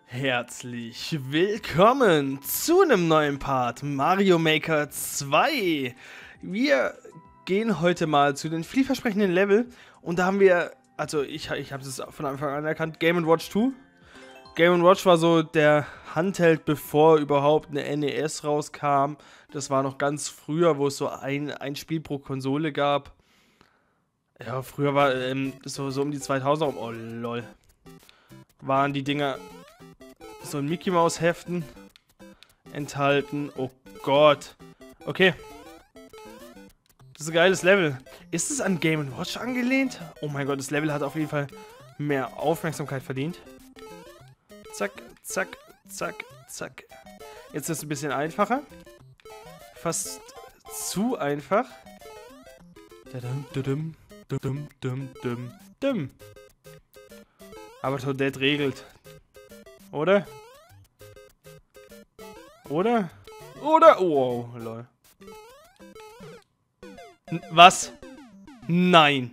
Herzlich willkommen zu einem neuen Part Mario Maker 2. Wir gehen heute mal zu den vielversprechenden Level und da haben wir, also ich habe es von Anfang an erkannt, Game & Watch 2. Game & Watch war so der Handheld, bevor überhaupt eine NES rauskam. Das war noch ganz früher, wo es so ein Spiel pro Konsole gab. Ja, früher war so um die 2000er, oh lol, waren die Dinger so in Mickey Maus Heften enthalten. Oh Gott. Okay. Das ist ein geiles Level. Ist es an Game & Watch angelehnt? Oh mein Gott, das Level hat auf jeden Fall mehr Aufmerksamkeit verdient. Zack, zack, zack, zack. Jetzt ist es ein bisschen einfacher. Fast zu einfach. Aber Toadette regelt. Oder? Oder? Oder? Oh, lol. Was? Nein.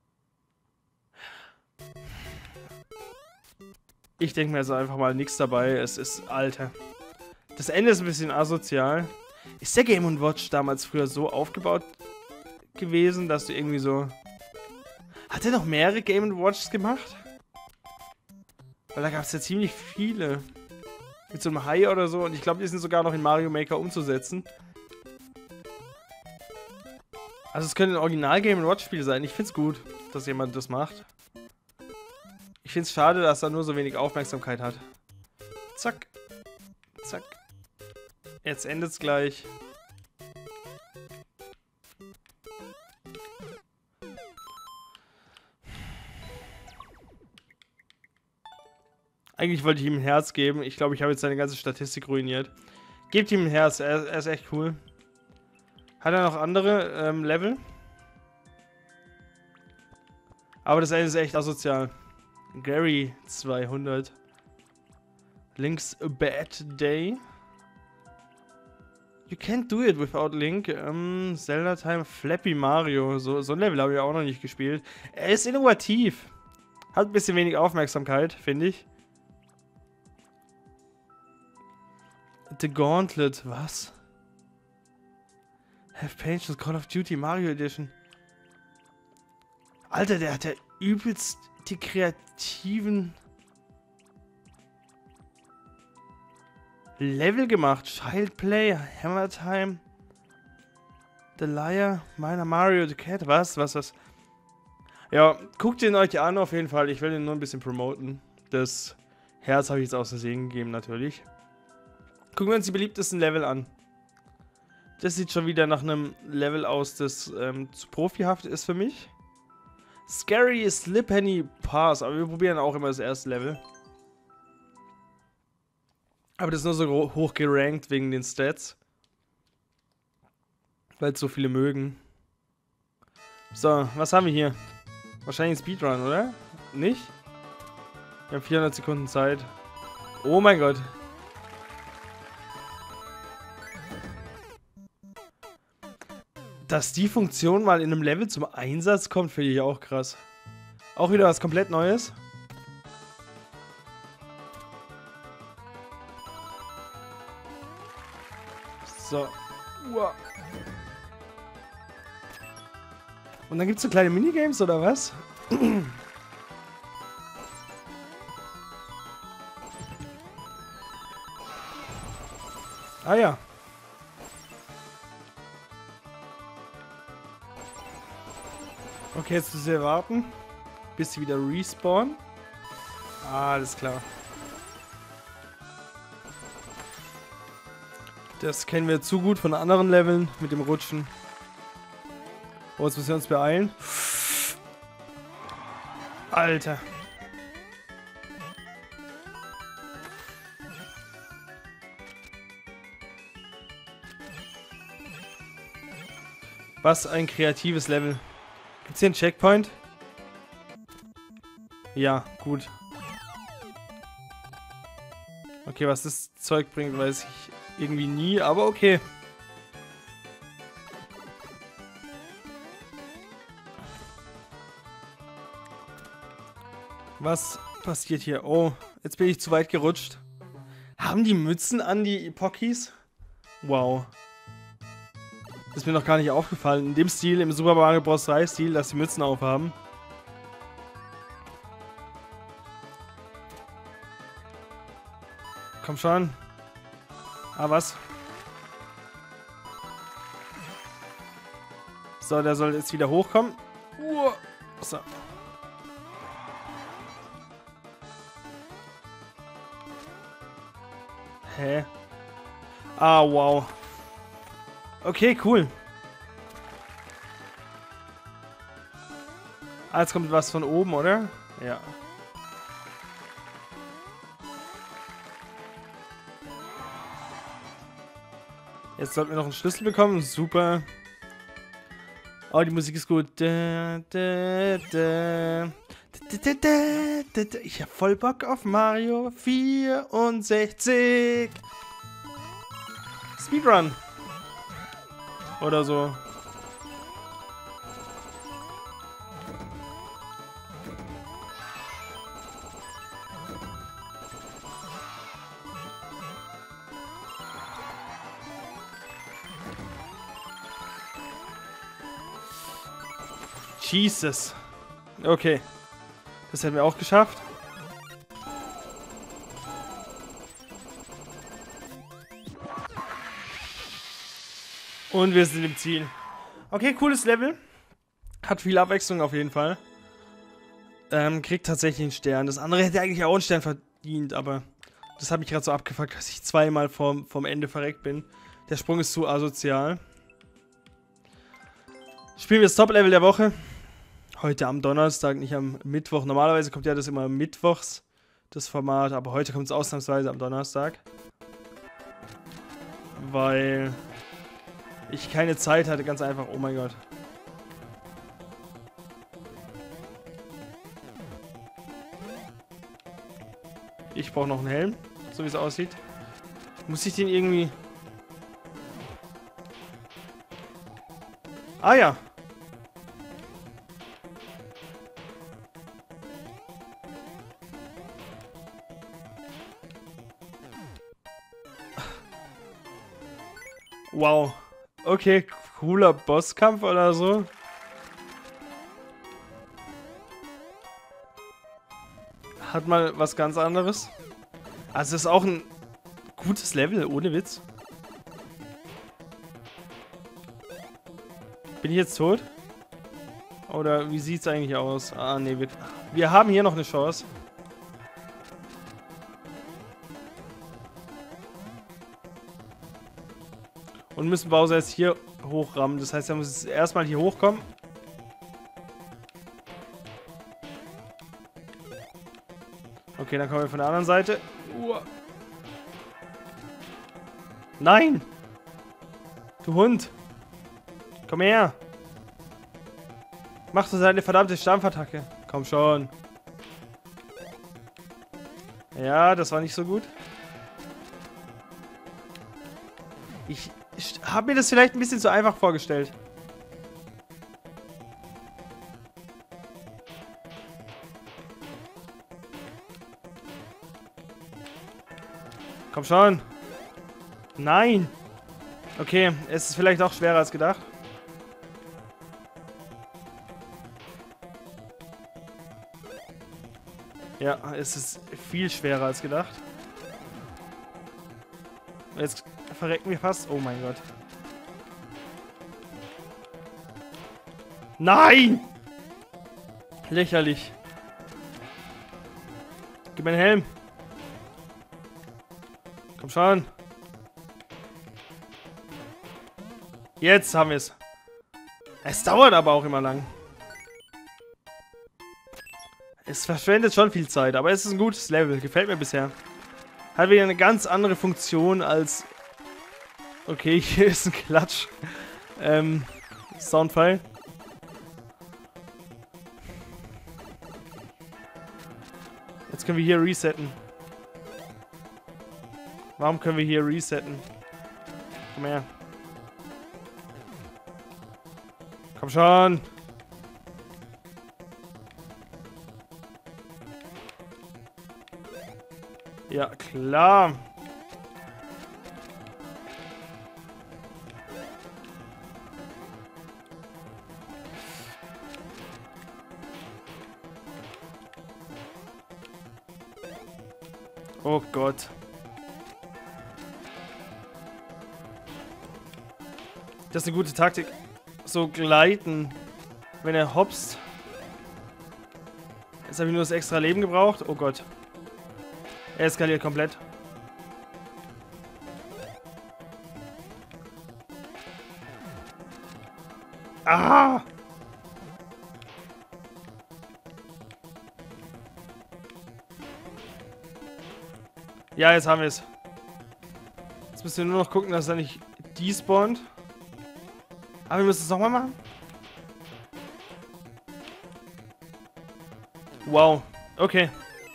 Ich denke mir also einfach mal nichts dabei. Es ist, Alter. Das Ende ist ein bisschen asozial. Ist der Game & Watch damals früher so aufgebaut gewesen, dass du irgendwie so... Hat er noch mehrere Game & Watches gemacht? Weil da gab es ja ziemlich viele. Mit so einem Hai oder so. Und ich glaube, die sind sogar noch in Mario Maker umzusetzen. Also es könnte ein Original Game & Watch Spiel sein. Ich finde es gut, dass jemand das macht. Ich finde es schade, dass er nur so wenig Aufmerksamkeit hat. Zack. Zack. Jetzt endet es gleich. Eigentlich wollte ich ihm ein Herz geben. Ich glaube, ich habe jetzt seine ganze Statistik ruiniert. Gebt ihm ein Herz, er ist echt cool. Hat er noch andere Level? Aber das Ende ist echt asozial. Gary 200. Link's a bad day. You can't do it without Link. Zelda Time Flappy Mario. So ein Level habe ich auch noch nicht gespielt. Er ist innovativ. Hat ein bisschen wenig Aufmerksamkeit, finde ich. The Gauntlet, was? Have Patience, Call of Duty Mario Edition. Alter, der hat ja übelst die kreativen Level gemacht. Child Play, Hammer Time, The Liar, Miner Mario, The Cat, was? Ja, guckt ihn euch an auf jeden Fall. Ich will ihn nur ein bisschen promoten. Das Herz habe ich jetzt aus Versehen gegeben, natürlich. Gucken wir uns die beliebtesten Level an. Das sieht schon wieder nach einem Level aus, das zu profihaft ist für mich. Scary Slippenny Pass, aber wir probieren auch immer das erste Level. Aber das ist nur so hoch gerankt wegen den Stats. Weil es so viele mögen. So, was haben wir hier? Wahrscheinlich ein Speedrun, oder? Nicht? Wir haben 400 Sekunden Zeit. Oh mein Gott. Dass die Funktion mal in einem Level zum Einsatz kommt, finde ich auch krass. Auch wieder was komplett Neues. So. Uah. Und dann gibt es so kleine Minigames, oder was? Ah ja. Okay, jetzt müssen wir warten, bis sie wieder respawnen. Ah, alles klar. Das kennen wir zu gut von anderen Leveln mit dem Rutschen. Oh, jetzt müssen wir uns beeilen. Alter. Was ein kreatives Level. Gibt's hier einen Checkpoint? Ja, gut. Okay, was das Zeug bringt, weiß ich irgendwie nie, aber okay. Was passiert hier? Oh, jetzt bin ich zu weit gerutscht. Haben die Mützen an, die Pokis? Wow. Das ist mir noch gar nicht aufgefallen. In dem Stil, im Super Mario Bros. 3 Stil, dass die Mützen aufhaben. Komm schon. Ah, was? So, der soll jetzt wieder hochkommen. So. Hä? Ah, wow. Okay, cool. Ah, jetzt kommt was von oben, oder? Ja. Jetzt sollten wir noch einen Schlüssel bekommen. Super. Oh, die Musik ist gut. Ich hab voll Bock auf Mario 64. Speedrun. Oder so. Jesus. Okay. Das hätten wir auch geschafft. Und wir sind im Ziel. Okay, cooles Level. Hat viel Abwechslung auf jeden Fall. Kriegt tatsächlich einen Stern. Das andere hätte eigentlich auch einen Stern verdient, aber das hat mich gerade so abgefuckt, dass ich zweimal vom Ende verreckt bin. Der Sprung ist zu asozial. Spielen wir das Top-Level der Woche. Heute am Donnerstag, nicht am Mittwoch. Normalerweise kommt ja das immer mittwochs, das Format, aber heute kommt es ausnahmsweise am Donnerstag. Weil ich keine Zeit hatte, ganz einfach. Oh mein Gott. Ich brauche noch einen Helm, so wie es aussieht. Muss ich den irgendwie... Ah ja. Wow. Okay, cooler Bosskampf oder so. Hat mal was ganz anderes. Also es ist auch ein gutes Level, ohne Witz. Bin ich jetzt tot? Oder wie sieht es eigentlich aus? Ah, nee, wir haben hier noch eine Chance. Und müssen Bowser jetzt hier hochrammen. Das heißt, er muss jetzt erstmal hier hochkommen. Okay, dann kommen wir von der anderen Seite. Nein! Du Hund! Komm her! Mach doch seine verdammte Stampfattacke. Komm schon. Ja, das war nicht so gut. Ich habe mir das vielleicht ein bisschen zu einfach vorgestellt. Komm schon. Nein. Okay, es ist vielleicht auch schwerer als gedacht. Ja, es ist viel schwerer als gedacht. Jetzt verrecken wir fast. Oh mein Gott. Nein! Lächerlich. Gib mir den Helm. Komm schon. Jetzt haben wir es. Es dauert aber auch immer lang. Es verschwendet schon viel Zeit, aber es ist ein gutes Level. Gefällt mir bisher. Hat wieder eine ganz andere Funktion als... Okay, hier ist ein Klatsch. Soundfile. Jetzt können wir hier resetten. Warum können wir hier resetten? Komm her. Komm schon. Ja, klar. Oh Gott. Das ist eine gute Taktik. So gleiten, wenn er hopst. Jetzt habe ich nur das extra Leben gebraucht. Oh Gott. Er eskaliert komplett. Ah! Ja, jetzt haben wir es. Jetzt müssen wir nur noch gucken, dass er nicht despawnt. Aber wir müssen es nochmal machen. Wow. Okay.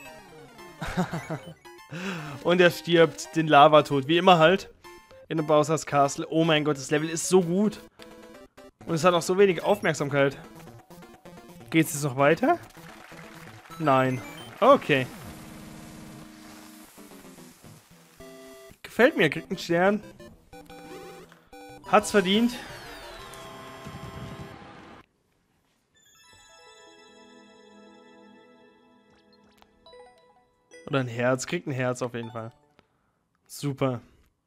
Und er stirbt den Lavatod. Wie immer halt. In dem Bowser's Castle. Oh mein Gott, das Level ist so gut. Und es hat auch so wenig Aufmerksamkeit. Geht es jetzt noch weiter? Nein. Okay. Gefällt mir, kriegt einen Stern. Hat's verdient. Oder ein Herz. Kriegt ein Herz auf jeden Fall. Super.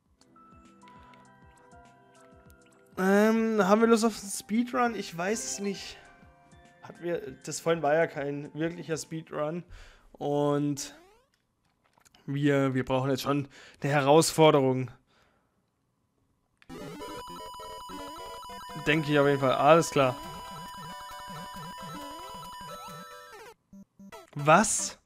Haben wir Lust auf einen Speedrun? Ich weiß es nicht. Das vorhin war ja kein wirklicher Speedrun. Und wir brauchen jetzt schon eine Herausforderung. Denke ich auf jeden Fall. Alles klar. Was?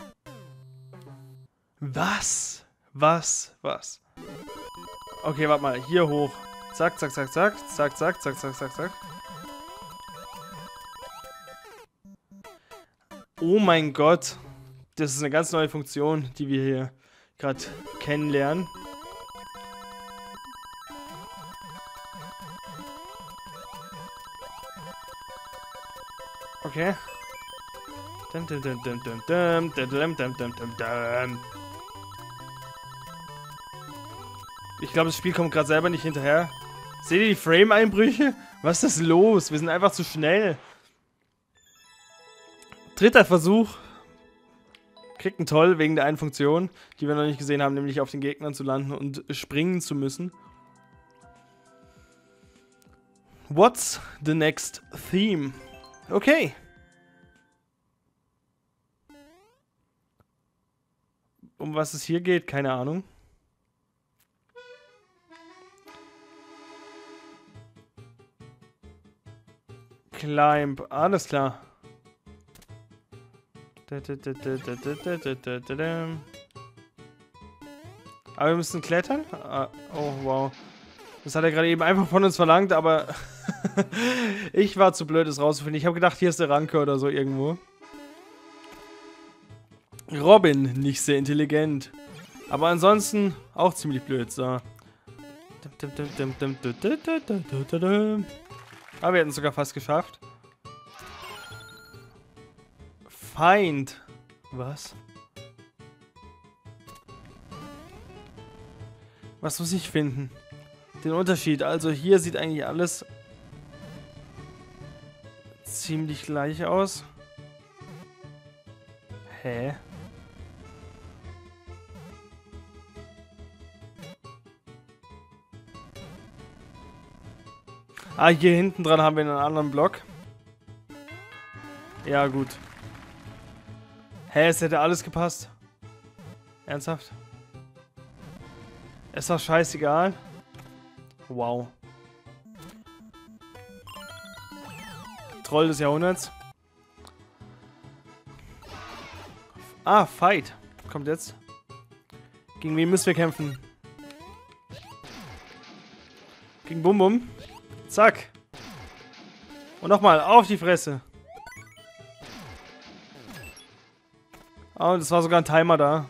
Was? Was? Okay, warte mal. Hier hoch. Zack, zack, zack, zack. Zack, zack, zack, zack, zack, zack. Oh mein Gott. Das ist eine ganz neue Funktion, die wir hier gerade kennenlernen. Okay. Ich glaube, das Spiel kommt gerade selber nicht hinterher. Seht ihr die Frame-Einbrüche? Was ist los? Wir sind einfach zu schnell. Dritter Versuch. Kriegt einen Toll wegen der einen Funktion, die wir noch nicht gesehen haben, nämlich auf den Gegnern zu landen und springen zu müssen. What's the next theme? Okay. Um was es hier geht, keine Ahnung. Climb, alles klar. Aber wir müssen klettern? Oh, wow. Das hat er gerade eben einfach von uns verlangt, aber ich war zu blöd, es rauszufinden. Ich habe gedacht, hier ist der Ranke oder so irgendwo. Robin, nicht sehr intelligent. Aber ansonsten auch ziemlich blöd, so. Aber wir hätten es sogar fast geschafft. Feind. Was? Was muss ich finden? Den Unterschied. Also hier sieht eigentlich alles ziemlich gleich aus. Hä? Ah, hier hinten dran haben wir einen anderen Block. Ja, gut. Hä, es hätte alles gepasst. Ernsthaft? Es war scheißegal. Wow. Troll des Jahrhunderts. Ah, Fight. Kommt jetzt. Gegen wen müssen wir kämpfen? Gegen Bum Bum. Zack. Und nochmal, auf die Fresse. Oh, das war sogar ein Timer da.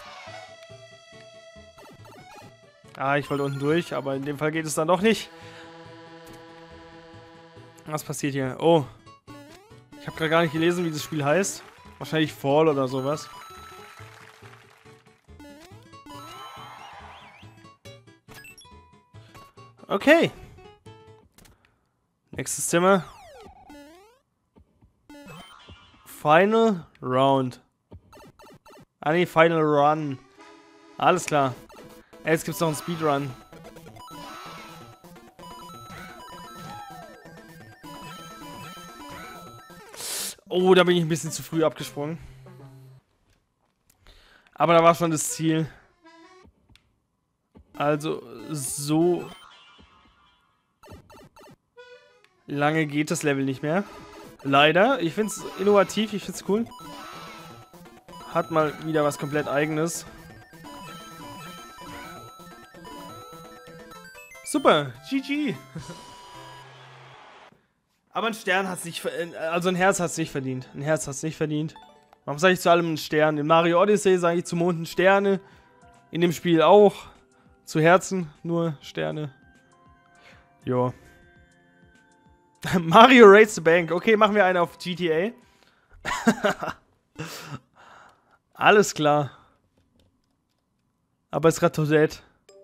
Ah, ich wollte unten durch, aber in dem Fall geht es dann doch nicht. Was passiert hier? Oh. Ich habe gerade gar nicht gelesen, wie das Spiel heißt. Wahrscheinlich Fall oder sowas. Okay. Nächstes Zimmer. Final Round. Ah ne, Final Run. Alles klar. Jetzt gibt's noch einen Speedrun. Oh, da bin ich ein bisschen zu früh abgesprungen. Aber da war schon das Ziel. Also, so lange geht das Level nicht mehr. Leider. Ich find's innovativ, ich find's cool. Hat mal wieder was komplett Eigenes. Super, GG. Aber ein Stern hat's nicht, also ein Herz hat's nicht verdient. Ein Herz hat's nicht verdient. Warum sage ich zu allem einen Stern? In Mario Odyssey sage ich zu Monden Sterne. In dem Spiel auch. Zu Herzen nur Sterne. Jo. Mario Race the Bank. Okay, machen wir einen auf GTA. Alles klar. Aber es ist gerade Toadette.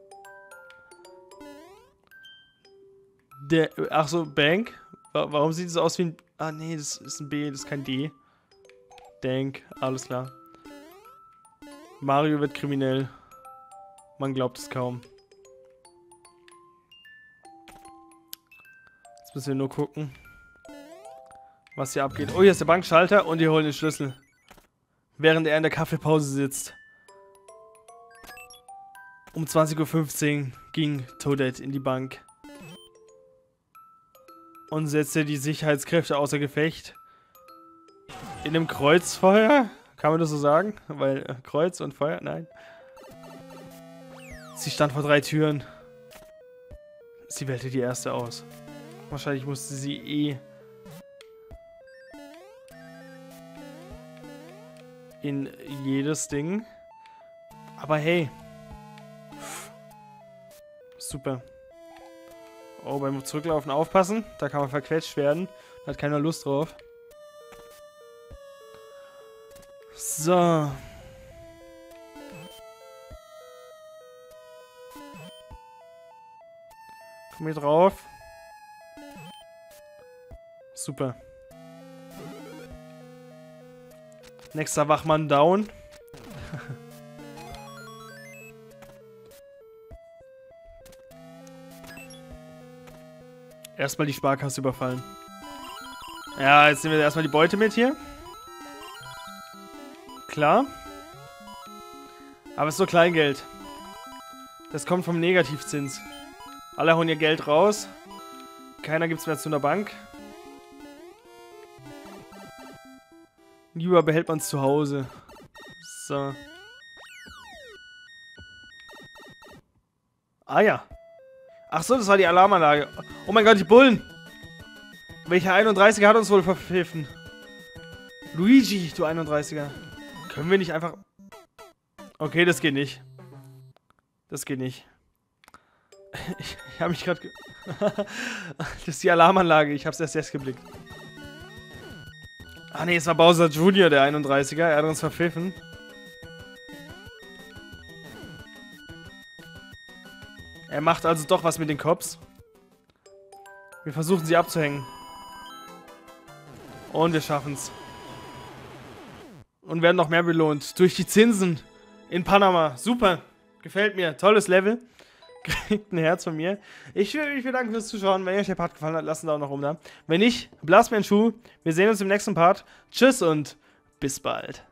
Ach so, Bank? Warum sieht es aus wie ein... Ah, nee, das ist ein B, das ist kein D. Dank, alles klar. Mario wird kriminell. Man glaubt es kaum. Jetzt müssen wir nur gucken, was hier abgeht. Oh, hier ist der Bankschalter und die holen den Schlüssel. Während er in der Kaffeepause sitzt. Um 20:15 Uhr ging Toadette in die Bank. Und setzte die Sicherheitskräfte außer Gefecht. In einem Kreuzfeuer? Kann man das so sagen? Weil Kreuz und Feuer? Nein. Sie stand vor 3 Türen. Sie wählte die erste aus. Wahrscheinlich musste sie in jedes Ding. Aber hey. Super. Oh, beim Zurücklaufen aufpassen. Da kann man verquetscht werden. Da hat keiner Lust drauf. So. Komm hier drauf. Super. Nächster Wachmann down. Erstmal die Sparkasse überfallen. Ja, jetzt nehmen wir erstmal die Beute mit hier. Klar. Aber es ist nur Kleingeld. Das kommt vom Negativzins. Alle hauen ihr Geld raus. Keiner gibt's mehr zu einer Bank. Lieber behält man es zu Hause. So. Ah ja. Ach so, das war die Alarmanlage. Oh mein Gott, die Bullen. Welcher 31er hat uns wohl verpfiffen? Luigi, du 31er. Können wir nicht einfach... Okay, das geht nicht. Das geht nicht. Ich habe mich gerade... Das ist die Alarmanlage. Ich habe es erst jetzt geblickt. Ah ne, es war Bowser Jr., der 31er. Er hat uns verpfiffen. Er macht also doch was mit den Cops. Wir versuchen sie abzuhängen. Und wir schaffen's. Und werden noch mehr belohnt. Durch die Zinsen in Panama. Super. Gefällt mir. Tolles Level. Kriegt ein Herz von mir. Ich will mich bedanken fürs Zuschauen. Wenn euch der Part gefallen hat, lasst einen Daumen nach oben da. Wenn nicht, blasst mir einen Schuh. Wir sehen uns im nächsten Part. Tschüss und bis bald.